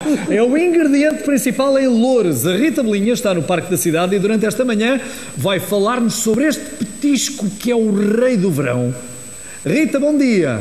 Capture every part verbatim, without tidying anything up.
É o ingrediente principal em Loures. A Rita Belinha está no Parque da Cidade e durante esta manhã vai falar-nos sobre este petisco que é o rei do verão. Rita, bom dia.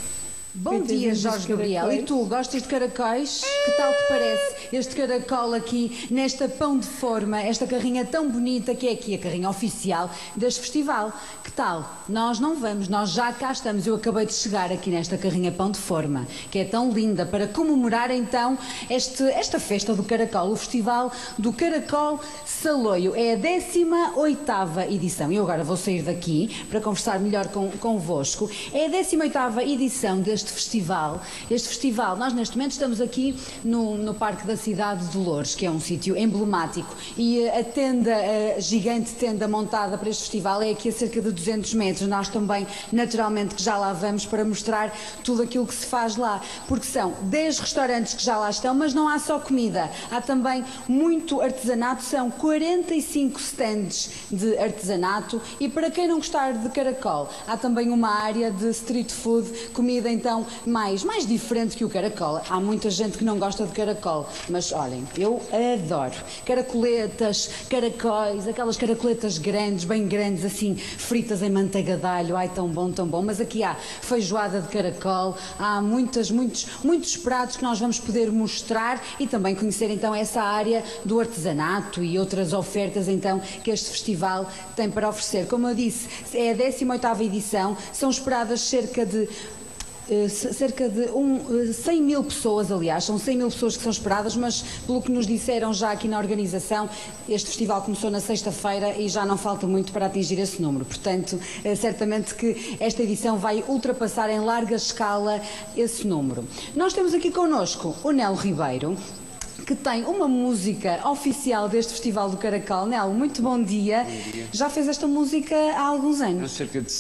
Bom dia, Jorge Gabriel. E tu, gostas de caracóis? Que tal te parece este caracol aqui, nesta pão de forma, esta carrinha tão bonita que é aqui a carrinha oficial deste festival? Que tal? Nós não vamos, nós já cá estamos. Eu acabei de chegar aqui nesta carrinha pão de forma, que é tão linda, para comemorar então este, esta festa do caracol, o Festival do Caracol Saloio. É a décima oitava edição. Eu agora vou sair daqui para conversar melhor com, convosco. É a décima oitava edição deste festival. Este festival, nós neste momento estamos aqui no, no Parque da Cidade de Loures, que é um sítio emblemático, e a tenda, a gigante tenda montada para este festival é aqui a cerca de duzentos metros. Nós também, naturalmente, que já lá vamos para mostrar tudo aquilo que se faz lá, porque são dez restaurantes que já lá estão, mas não há só comida, há também muito artesanato, são quarenta e cinco stands de artesanato, e para quem não gostar de caracol, há também uma área de street food, comida então mais, mais diferente que o caracol. Há muita gente que não gosta de caracol, mas olhem, eu adoro caracoletas, caracóis, aquelas caracoletas grandes, bem grandes, assim, fritas em manteiga de alho. Ai, tão bom, tão bom. Mas aqui há feijoada de caracol, há muitas, muitos, muitos pratos que nós vamos poder mostrar e também conhecer então essa área do artesanato e outras ofertas então que este festival tem para oferecer. Como eu disse, é a décima oitava edição, são esperadas cerca de Uh, cerca de um, uh, cem mil pessoas, aliás, são cem mil pessoas que são esperadas, mas pelo que nos disseram já aqui na organização, este festival começou na sexta-feira e já não falta muito para atingir esse número, portanto, uh, certamente que esta edição vai ultrapassar em larga escala esse número. Nós temos aqui connosco o Nelo Ribeiro, que tem uma música oficial deste Festival do Caracol. Nelo, muito bom dia. Bom dia. Já fez esta música há alguns anos? Há cerca de...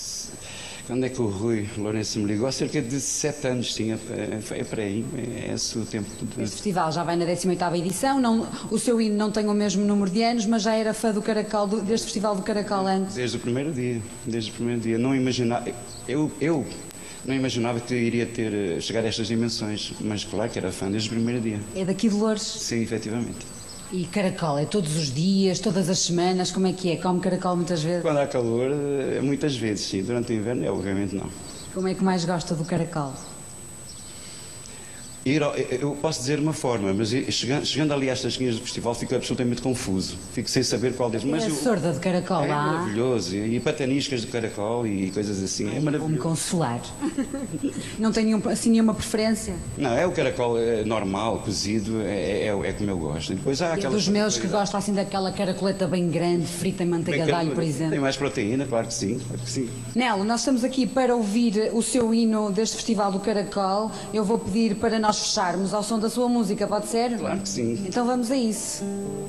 Quando é que o Rui Lourenço me ligou? Há cerca de sete anos, sim, é para aí, é esse o tempo. De... Este festival já vai na décima oitava edição, não, o seu hino não tem o mesmo número de anos, mas já era fã do Caracol, do, deste Festival do Caracol antes? Desde o primeiro dia, desde o primeiro dia. Não imaginava, eu, eu não imaginava que iria ter, chegar a estas dimensões, mas claro que era fã desde o primeiro dia. É daqui de Loures? Sim, efetivamente. E caracol, é todos os dias, todas as semanas, como é que é? Come caracol muitas vezes? Quando há calor, muitas vezes, sim. Durante o inverno, é, obviamente não. Como é que mais gosta do caracol? Ir ao, eu posso dizer uma forma, mas chegando, chegando ali às tasquinhas do festival fico absolutamente confuso. Fico sem saber qual deles. Mas é a eu, sorda de caracol, é lá. É maravilhoso. E pataniscas de caracol e coisas assim. Ai, é maravilhoso. vou-me consolar. Não tem nenhum, assim, nenhuma preferência? Não, é o caracol normal, cozido, é, é, é como eu gosto. E depois há aquelas... Dos meus que gostam assim daquela caracoleta bem grande, frita em manteiga de alho, por exemplo. Tem mais proteína, claro que sim. Claro que sim. Nelo, nós estamos aqui para ouvir o seu hino deste Festival do Caracol. Eu vou pedir para nós fecharmos ao som da sua música, pode ser? Claro que sim. Então vamos a isso.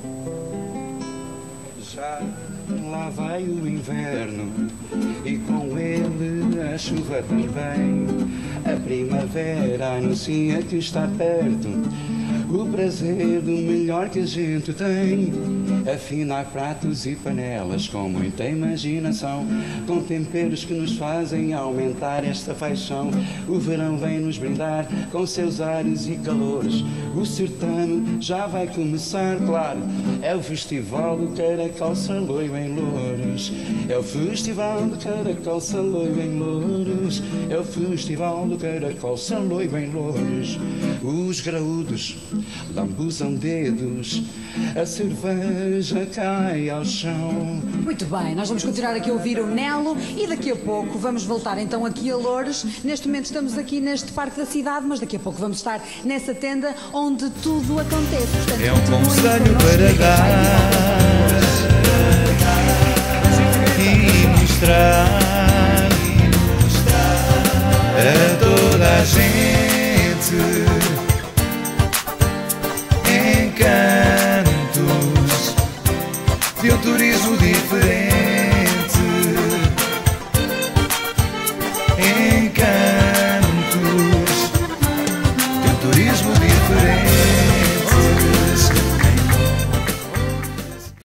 Já lá vai o inverno e com ele a chuva também. A primavera anuncia que está perto o prazer do melhor que a gente tem. Afinar pratos e panelas com muita imaginação, com temperos que nos fazem aumentar esta paixão. O verão vem nos brindar com seus ares e calores. O certame já vai começar, claro. É o Festival do Caracol Saloio em Loures. É o Festival do Caracol Saloio em Loures. É o Festival do Caracol Saloio em Loures. Os graúdos lambuzam dedos, a cerveja cai ao chão. Muito bem, nós vamos continuar aqui a ouvir o Nelo e daqui a pouco vamos voltar então aqui a Loures. Neste momento estamos aqui neste Parque da Cidade, mas daqui a pouco vamos estar nessa tenda onde tudo acontece. Portanto, é um conselho para dar e mostrar.